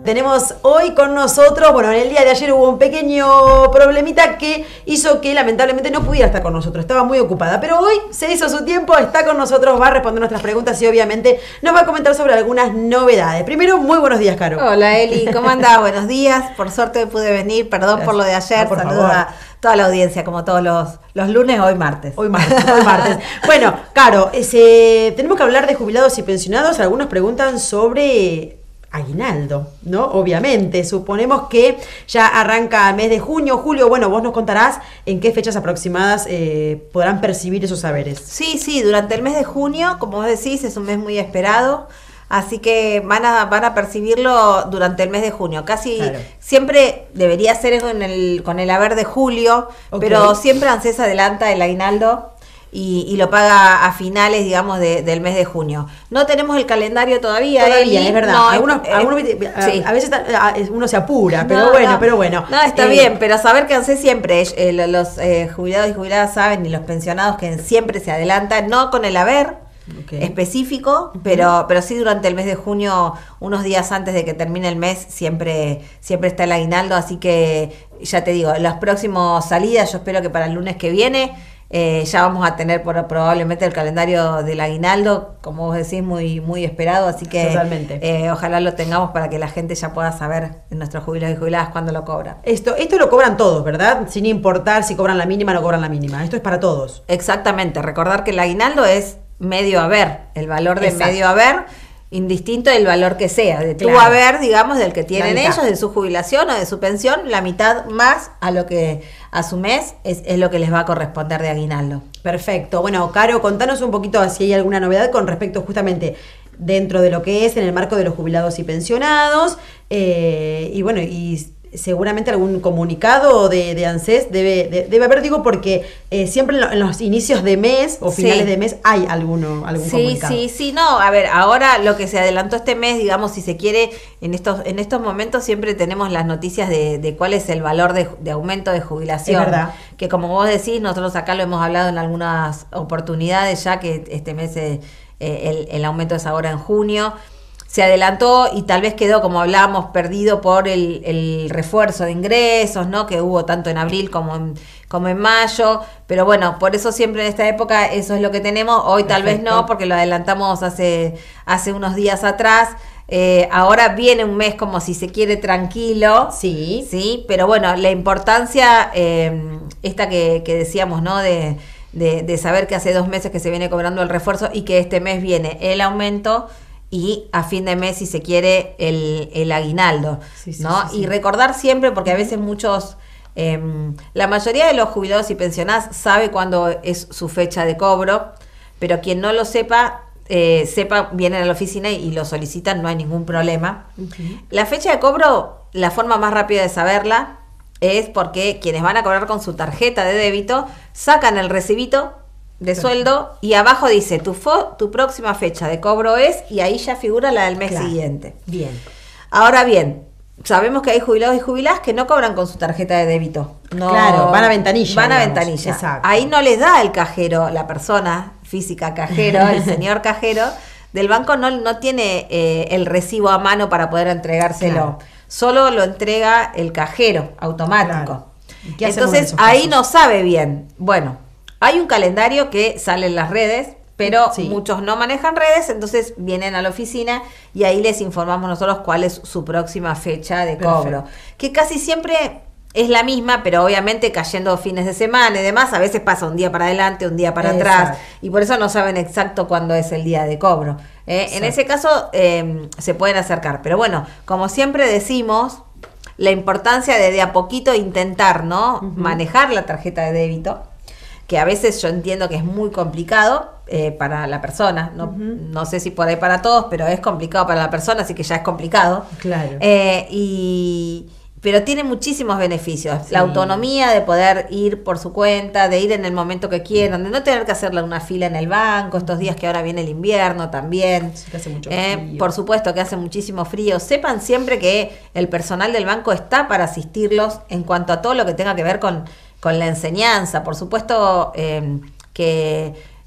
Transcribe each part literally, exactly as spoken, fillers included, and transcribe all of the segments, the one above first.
tenemos hoy con nosotros, bueno, en el día de ayer hubo un pequeño problemita que hizo que lamentablemente no pudiera estar con nosotros, estaba muy ocupada, pero hoy se hizo su tiempo, está con nosotros, va a responder nuestras preguntas y obviamente nos va a comentar sobre algunas novedades. Primero, muy buenos días, Caro. Hola, Eli, ¿cómo andás? Buenos días, por suerte pude venir, perdón Gracias. por lo de ayer, no, saludos a toda la audiencia, como todos los, los lunes, hoy martes. Hoy martes, hoy martes. Bueno, Caro, ese, tenemos que hablar de jubilados y pensionados. Algunos preguntan sobre aguinaldo, ¿no? Obviamente, suponemos que ya arranca el mes de junio, julio. Bueno, vos nos contarás en qué fechas aproximadas eh, podrán percibir esos saberes. Sí, sí, durante el mes de junio, como vos decís, es un mes muy esperado. Así que van a, van a percibirlo durante el mes de junio. Casi claro. siempre debería ser con el, con el haber de julio, okay. pero siempre ANSES adelanta el aguinaldo y, y lo paga a finales, digamos, de, del mes de junio. No tenemos el calendario todavía. Todavía, es verdad. No, algunos, eh, algunos, a, sí. a veces uno se apura, pero no, bueno, no. pero bueno. No, está eh, bien, pero saber que ANSES siempre, eh, los eh, jubilados y jubiladas saben, y los pensionados que siempre se adelantan, no con el haber, Okay. específico, pero, pero sí durante el mes de junio, unos días antes de que termine el mes, siempre, siempre está el aguinaldo, así que ya te digo, las próximas salidas, yo espero que para el lunes que viene eh, ya vamos a tener por, probablemente el calendario del aguinaldo, como vos decís, muy, muy esperado, así que Totalmente. Eh, ojalá lo tengamos para que la gente ya pueda saber, en nuestros jubilados y jubiladas, cuándo lo cobran. Esto, esto lo cobran todos, ¿verdad? Sin importar si cobran la mínima o no cobran la mínima, esto es para todos. Exactamente, recordar que el aguinaldo es medio haber, el valor de Exacto. medio haber, indistinto del valor que sea, de claro. tu haber, digamos, del que tienen ellos, de su jubilación o de su pensión, la mitad más a lo que a su mes es, es lo que les va a corresponder de aguinaldo. Perfecto. Bueno, Caro, contanos un poquito si hay alguna novedad con respecto justamente dentro de lo que es en el marco de los jubilados y pensionados, eh, y bueno, y seguramente algún comunicado de, de ANSES debe, de, debe haber, digo, porque eh, siempre en, lo, en los inicios de mes o finales sí. de mes hay alguno, algún sí, comunicado. Sí, sí, sí, no, a ver, ahora lo que se adelantó este mes, digamos, si se quiere, en estos en estos momentos siempre tenemos las noticias de, de cuál es el valor de, de aumento de jubilación. Es verdad. Que como vos decís, nosotros acá lo hemos hablado en algunas oportunidades ya, que este mes eh, el, el aumento es ahora en junio. Se adelantó y tal vez quedó, como hablábamos, perdido por el, el refuerzo de ingresos, ¿no? Que hubo tanto en abril como en, como en mayo, pero bueno, por eso siempre en esta época eso es lo que tenemos. Hoy Perfecto. Tal vez no, porque lo adelantamos hace, hace unos días atrás. Eh, ahora viene un mes como si se quiere tranquilo, sí, sí, pero bueno, la importancia eh, esta que, que decíamos, ¿no? De, de, de saber que hace dos meses que se viene cobrando el refuerzo y que este mes viene el aumento. Y a fin de mes, si se quiere, el, el aguinaldo, sí, sí, ¿no? Sí, sí. Y recordar siempre, porque a veces muchos, eh, la mayoría de los jubilados y pensionados sabe cuándo es su fecha de cobro, pero quien no lo sepa, eh, sepa, vienen a la oficina y, y lo solicitan, no hay ningún problema. Uh-huh. La fecha de cobro, la forma más rápida de saberla es porque quienes van a cobrar con su tarjeta de débito, sacan el recibito de sueldo y abajo dice tu fo, tu próxima fecha de cobro es, y ahí ya figura la del mes claro. siguiente. Bien. Ahora bien, sabemos que hay jubilados y jubiladas que no cobran con su tarjeta de débito. No, claro, van a ventanilla. Van digamos. a ventanilla. Exacto. Ahí no les da el cajero, la persona física cajero, el señor cajero del banco no, no tiene eh, el recibo a mano para poder entregárselo. Claro. Solo lo entrega el cajero automático. Claro. Entonces ahí casos? No sabe bien. Bueno, hay un calendario que sale en las redes, pero sí. muchos no manejan redes, entonces vienen a la oficina y ahí les informamos nosotros cuál es su próxima fecha de cobro. Perfecto. Que casi siempre es la misma, pero obviamente cayendo fines de semana y demás, a veces pasa un día para adelante, un día para Exacto. atrás, y por eso no saben exacto cuándo es el día de cobro. Eh, en ese caso eh, se pueden acercar, pero bueno, como siempre decimos, la importancia de de a poquito intentar, ¿no? Uh-huh. Manejar la tarjeta de débito, que a veces yo entiendo que es muy complicado eh, para la persona, no, uh-huh. no sé si por ahí para todos, pero es complicado para la persona, así que ya es complicado. Claro. Eh, y, pero tiene muchísimos beneficios. Sí. La autonomía de poder ir por su cuenta, de ir en el momento que quieran, de no tener que hacerle una fila en el banco, estos días que ahora viene el invierno también. Sí, que hace mucho eh, frío. Por supuesto que hace muchísimo frío. Sepan siempre que el personal del banco está para asistirlos en cuanto a todo lo que tenga que ver con... con la enseñanza, por supuesto eh, que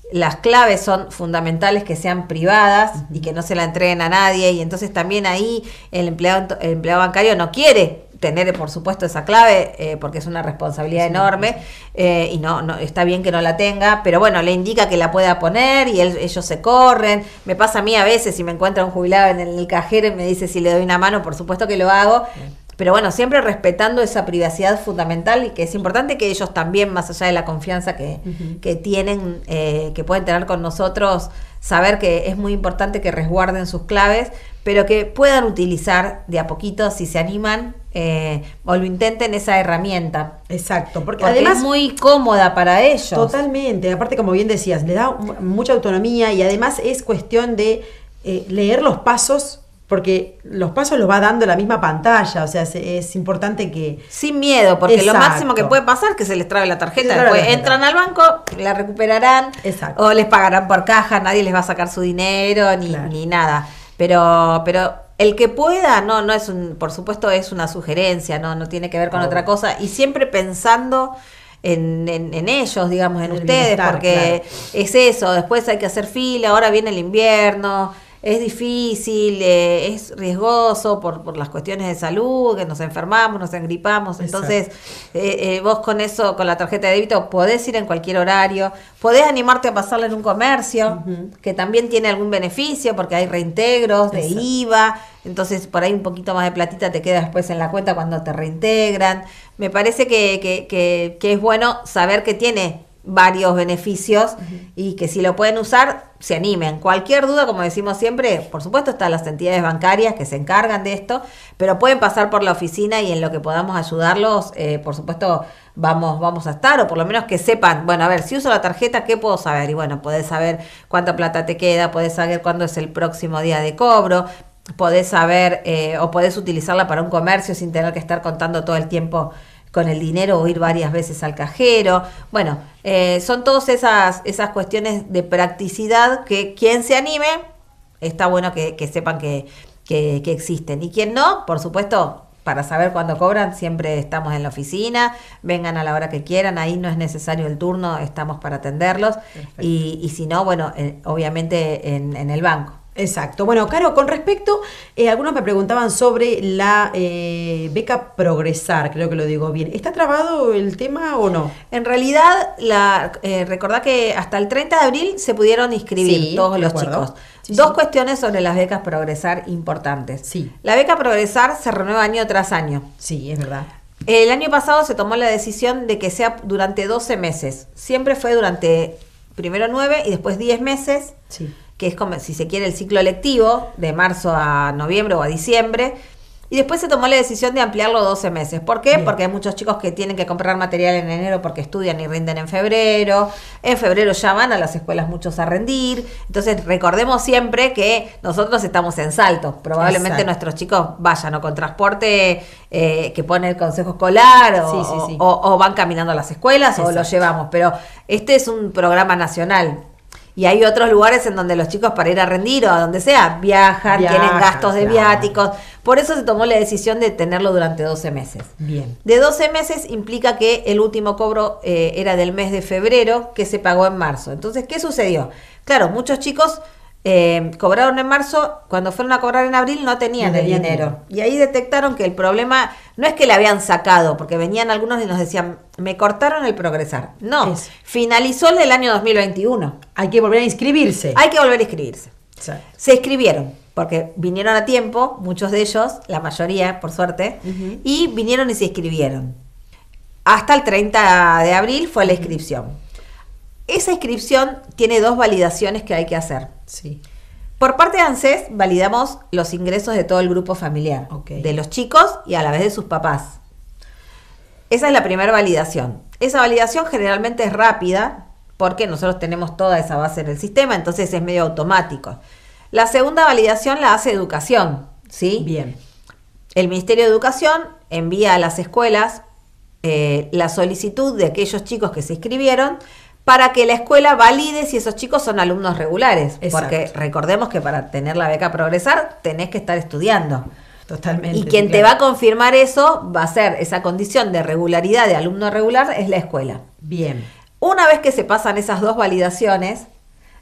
Las claves son fundamentales que sean privadas uh-huh. y que no se la entreguen a nadie, y entonces también ahí el empleado, el empleado bancario no quiere tener, por supuesto, esa clave, eh, porque es una responsabilidad sí, enorme, eh, y no, no está bien que no la tenga, pero bueno, le indica que la pueda poner y él, ellos se corren. Me pasa a mí a veces, si me encuentra un jubilado en el cajero y me dice si le doy una mano, por supuesto que lo hago. Sí. Pero bueno, siempre respetando esa privacidad fundamental, y que es importante que ellos también, más allá de la confianza que, uh-huh. que tienen, eh, que pueden tener con nosotros, saber que es muy importante que resguarden sus claves, pero que puedan utilizar de a poquito, si se animan, eh, o lo intenten, esa herramienta. Exacto, porque, porque además es muy cómoda para ellos. Totalmente, aparte, como bien decías, le da mucha autonomía, y además es cuestión de eh, leer los pasos, porque los pasos los va dando la misma pantalla, o sea, es, es importante que... Sin miedo, porque Exacto. lo máximo que puede pasar es que se les trabe la tarjeta, después la tarjeta. Entran al banco, la recuperarán, Exacto. o les pagarán por caja, nadie les va a sacar su dinero, ni, claro. ni nada. Pero, pero el que pueda, no, no es un, por supuesto es una sugerencia, no, no tiene que ver con oh. otra cosa, y siempre pensando... En, en, en ellos, digamos, en, en ustedes, porque claro. es eso, después hay que hacer fila, ahora viene el invierno, es difícil, eh, es riesgoso por, por las cuestiones de salud, que nos enfermamos, nos engripamos. Entonces, eh, eh, vos con eso, con la tarjeta de débito, podés ir en cualquier horario, podés animarte a pasarla en un comercio, uh-huh. que también tiene algún beneficio, porque hay reintegros de Exacto. I V A, entonces por ahí un poquito más de platita te queda después en la cuenta cuando te reintegran. Me parece que, que, que, que es bueno saber que tiene varios beneficios uh-huh. y que si lo pueden usar, se animen. Cualquier duda, como decimos siempre, por supuesto están las entidades bancarias que se encargan de esto, pero pueden pasar por la oficina, y en lo que podamos ayudarlos, eh, por supuesto vamos, vamos a estar, o por lo menos que sepan, bueno, a ver, si uso la tarjeta, ¿qué puedo saber? Y bueno, podés saber cuánta plata te queda, podés saber cuándo es el próximo día de cobro, podés saber, eh, o podés utilizarla para un comercio sin tener que estar contando todo el tiempo con el dinero o ir varias veces al cajero. Bueno, eh, son todas esas, esas cuestiones de practicidad que quien se anime, está bueno que, que sepan que, que, que existen. Y quien no, por supuesto, para saber cuándo cobran, siempre estamos en la oficina, vengan a la hora que quieran, ahí no es necesario el turno, estamos para atenderlos. Y, y si no, bueno, eh, obviamente en, en el banco. Exacto. Bueno, Caro, con respecto, eh, algunos me preguntaban sobre la eh, beca Progresar, creo que lo digo bien. ¿Está trabado el tema o no? En realidad, la eh, recordá que hasta el treinta de abril se pudieron inscribir sí, todos los chicos. Sí, Dos sí. cuestiones sobre las becas Progresar importantes. Sí. La beca Progresar se renueva año tras año. Sí, es verdad. El año pasado se tomó la decisión de que sea durante doce meses. Siempre fue durante primero nueve y después diez meses. Sí. Que es como, si se quiere, el ciclo lectivo, de marzo a noviembre o a diciembre, y después se tomó la decisión de ampliarlo a doce meses. ¿Por qué? Bien. Porque hay muchos chicos que tienen que comprar material en enero porque estudian y rinden en febrero, en febrero ya van a las escuelas muchos a rendir, entonces recordemos siempre que nosotros estamos en Salto, probablemente Exacto. nuestros chicos vayan o con transporte eh, que pone el consejo escolar, o, sí, sí, sí. o, o van caminando a las escuelas Exacto. o los llevamos, pero este es un programa nacional. Y hay otros lugares en donde los chicos, para ir a rendir o a donde sea, viajan, viajan tienen gastos de claro. viáticos. Por eso se tomó la decisión de tenerlo durante doce meses. Bien. De doce meses implica que el último cobro eh, era del mes de febrero, que se pagó en marzo. Entonces, ¿qué sucedió? Claro, muchos chicos eh, cobraron en marzo, cuando fueron a cobrar en abril no tenían no el dinero. dinero. Y ahí detectaron que el problema no es que le habían sacado, porque venían algunos y nos decían, me cortaron el Progresar. No, es. finalizó el del año dos mil veintiuno. Hay que volver a inscribirse. Hay que volver a inscribirse. Sí. Se inscribieron, porque vinieron a tiempo, muchos de ellos, la mayoría, por suerte, uh-huh. y vinieron y se inscribieron. Hasta el treinta de abril fue la inscripción. Esa inscripción tiene dos validaciones que hay que hacer. Sí. Por parte de ANSES validamos los ingresos de todo el grupo familiar, okay. de los chicos y a la vez de sus papás. Esa es la primera validación. Esa validación generalmente es rápida porque nosotros tenemos toda esa base en el sistema, entonces es medio automático. La segunda validación la hace Educación, ¿sí? Bien. El Ministerio de Educación envía a las escuelas eh, la solicitud de aquellos chicos que se inscribieron para que la escuela valide si esos chicos son alumnos regulares. Exacto. Porque recordemos que para tener la beca Progresar tenés que estar estudiando. Totalmente. Y quien claro. te va a confirmar eso va a ser esa condición de regularidad de alumno regular, es la escuela. Bien. Una vez que se pasan esas dos validaciones,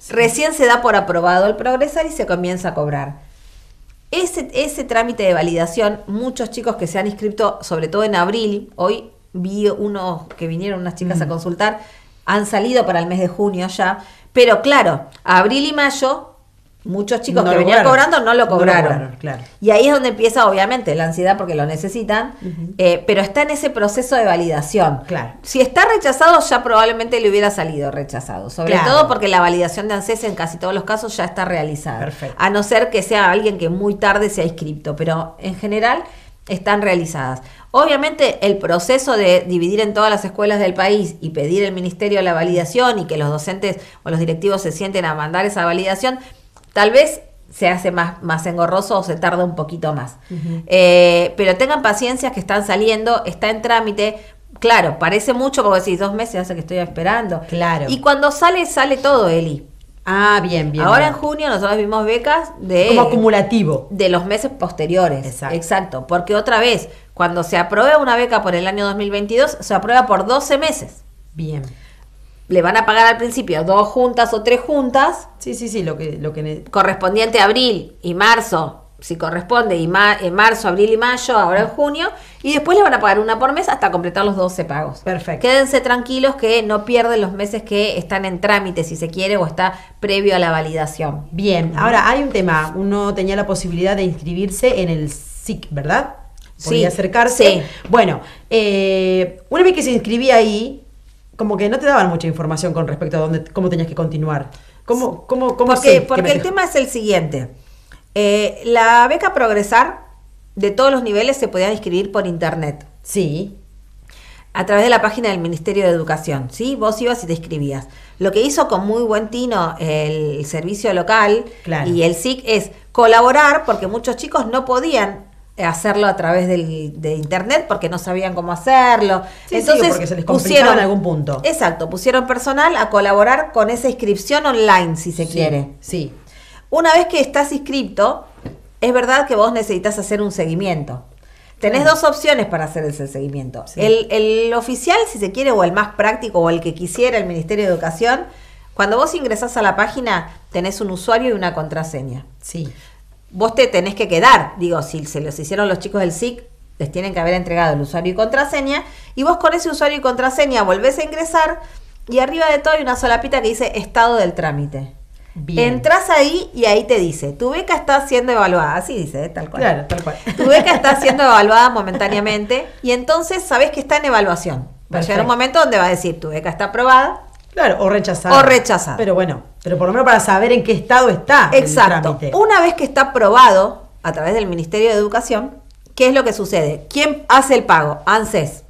Sí. Recién se da por aprobado el progresar y se comienza a cobrar. Ese, ese trámite de validación, muchos chicos que se han inscrito, sobre todo en abril, hoy vi unos que vinieron, unas chicas mm. a consultar, han salido para el mes de junio ya, pero claro, abril y mayo, muchos chicos no que venían cobraron. cobrando no lo cobraron. No lo cobraron, claro. Y ahí es donde empieza obviamente la ansiedad porque lo necesitan, uh-huh. eh, pero está en ese proceso de validación. Claro. Si está rechazado ya probablemente le hubiera salido rechazado, sobre claro. todo porque la validación de ANSES en casi todos los casos ya está realizada. Perfecto. A no ser que sea alguien que muy tarde se ha inscrito, pero en general están realizadas. Obviamente el proceso de dividir en todas las escuelas del país y pedir al ministerio la validación y que los docentes o los directivos se sienten a mandar esa validación, tal vez se hace más, más engorroso o se tarda un poquito más. Uh-huh. Eh, pero tengan paciencia que están saliendo, está en trámite. Claro, parece mucho porque decís dos meses hace que estoy esperando. Claro. Y cuando sale, sale todo, Eli. Ah, bien, bien. Ahora bien. en junio nosotros vimos becas de... Como acumulativo. De los meses posteriores. Exacto. Exacto. Porque otra vez, cuando se aprueba una beca por el año dos mil veintidós, se aprueba por doce meses. Bien. Le van a pagar al principio dos juntas o tres juntas. Sí, sí, sí, lo que... Lo que... correspondiente a abril y marzo, si corresponde, y ma- en marzo, abril y mayo, ahora en junio, y después le van a pagar una por mes hasta completar los doce pagos. Perfecto. Quédense tranquilos que no pierden los meses que están en trámite, si se quiere, o está previo a la validación. Bien, ahora hay un tema. Uno tenía la posibilidad de inscribirse en el S I C, ¿verdad? Podía sí, acercarse. Sí. Bueno, eh, una vez que se inscribía ahí, como que no te daban mucha información con respecto a dónde, cómo tenías que continuar. ¿Cómo, cómo, cómo porque sé porque el tema es el siguiente. Eh, la beca Progresar de todos los niveles se podía inscribir por internet. Sí. A través de la página del Ministerio de Educación, ¿sí? Vos ibas y te inscribías. Lo que hizo con muy buen tino el servicio local claro. y el S I C es colaborar porque muchos chicos no podían hacerlo a través del, de internet porque no sabían cómo hacerlo. Sí, entonces sí, porque se les pusieron en algún punto. Exacto, pusieron personal a colaborar con esa inscripción online, si se sí, quiere. Sí. Una vez que estás inscripto, es verdad que vos necesitas hacer un seguimiento. Tenés dos opciones para hacer ese seguimiento. Sí. El, el oficial, si se quiere, o el más práctico, o el que quisiera el Ministerio de Educación, cuando vos ingresás a la página, tenés un usuario y una contraseña. Sí. Vos te tenés que quedar, digo, si se los hicieron los chicos del S I C, les tienen que haber entregado el usuario y contraseña, y vos con ese usuario y contraseña volvés a ingresar, y arriba de todo hay una solapita que dice estado del trámite. Bien. Entrás ahí y ahí te dice, tu beca está siendo evaluada, así dice, ¿eh? Tal cual. Claro, tal cual. Tu beca está siendo evaluada momentáneamente, y entonces sabés que está en evaluación. Va a llegar un momento donde va a decir, tu beca está aprobada. Claro, o rechazada. O rechazada. Pero bueno, pero por lo menos para saber en qué estado está. Exacto. El trámite. Una vez que está aprobado a través del Ministerio de Educación, ¿qué es lo que sucede? ¿Quién hace el pago? ANSES.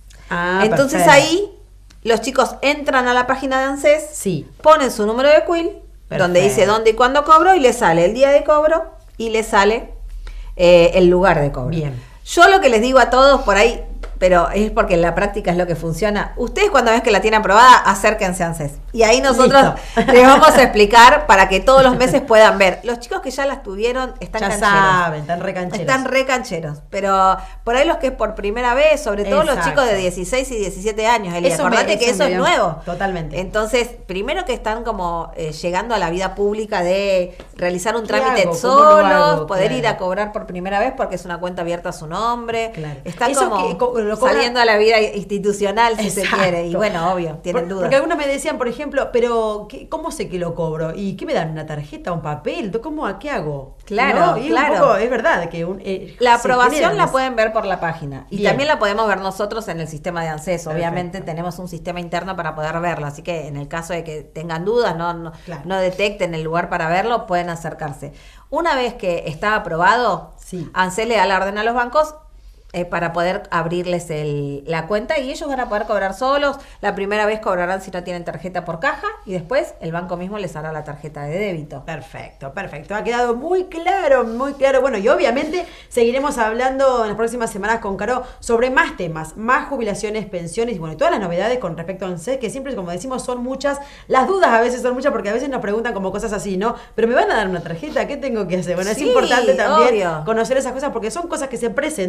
Ah, entonces perfecto. ahí los chicos entran a la página de ANSES, sí. ponen su número de quill, perfecto. Donde dice dónde y cuándo cobro, y le sale el día de cobro y le sale eh, el lugar de cobro. Bien. Yo lo que les digo a todos por ahí, pero es porque en la práctica es lo que funciona. Ustedes cuando ven que la tienen aprobada, acérquense a ANSES. Y ahí nosotros Listo. les vamos a explicar para que todos los meses puedan ver. Los chicos que ya las tuvieron están ya cancheros. saben, están recancheros. Están recancheros. Pero por ahí los que es por primera vez, sobre todo Exacto. los chicos de dieciséis y diecisiete años, Eli, eso acordate me, que eso, eso es nuevo. Totalmente. Entonces, primero que están como eh, llegando a la vida pública de realizar un trámite hago? solos, hago? poder Claro. ir a cobrar por primera vez porque es una cuenta abierta a su nombre. Claro. Están Eso como que, co- lo cobra... saliendo a la vida institucional, si Exacto. se quiere. Y bueno, obvio, tienen Por, dudas. Porque algunos me decían, por ejemplo, pero ¿qué, ¿cómo sé que lo cobro? ¿Y qué me dan? ¿Una tarjeta? ¿Un papel? ¿Cómo? ¿A qué hago? Claro, ¿No? Y claro. Un poco, es verdad que un, eh, la se aprobación generan la es- pueden ver por la página. Y Bien. también la podemos ver nosotros en el sistema de ANSES. Perfecto. Obviamente tenemos un sistema interno para poder verlo. Así que en el caso de que tengan dudas, no, no, Claro. no detecten el lugar para verlo, pueden acercarse. Una vez que está aprobado, Sí. ANSES le da la orden a los bancos eh, para poder abrirles el, la cuenta, y ellos van a poder cobrar solos. La primera vez cobrarán si no tienen tarjeta por caja, y después el banco mismo les hará la tarjeta de débito. Perfecto, perfecto. Ha quedado muy claro, muy claro. Bueno, y obviamente seguiremos hablando en las próximas semanas con Caro sobre más temas, más jubilaciones, pensiones y bueno, y todas las novedades con respecto a ANSES, que siempre, como decimos, son muchas. Las dudas a veces son muchas porque a veces nos preguntan como cosas así, ¿no? Pero me van a dar una tarjeta, ¿qué tengo que hacer? Bueno, Sí, es importante también obvio. conocer esas cosas porque son cosas que se presentan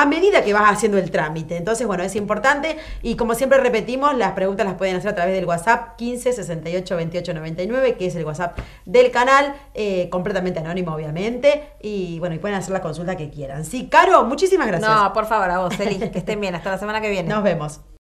a medida que vas haciendo el trámite. Entonces, bueno, es importante y como siempre repetimos, las preguntas las pueden hacer a través del WhatsApp quince sesenta y ocho veintiocho noventa y nueve, que es el WhatsApp del canal, eh, completamente anónimo, obviamente, y bueno, y pueden hacer la consulta que quieran. Sí, Caro, muchísimas gracias. No, por favor, a vos, Eli, que estén bien. Hasta la semana que viene. Nos vemos.